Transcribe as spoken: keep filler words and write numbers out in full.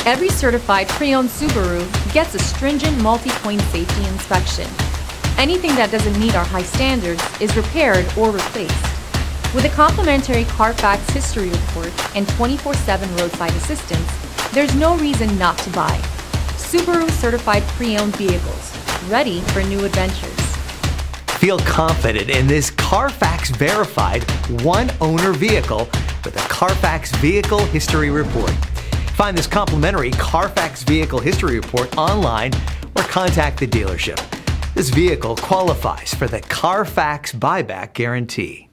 Every certified pre-owned Subaru gets a stringent multi-point safety inspection. Anything that doesn't meet our high standards is repaired or replaced. With a complimentary Carfax history report and twenty-four seven roadside assistance, there's no reason not to buy. Subaru certified pre-owned vehicles, ready for new adventures. Feel confident in this Carfax verified one-owner vehicle with a Carfax Vehicle History Report. Find this complimentary Carfax Vehicle History Report online or contact the dealership. This vehicle qualifies for the Carfax Buyback Guarantee.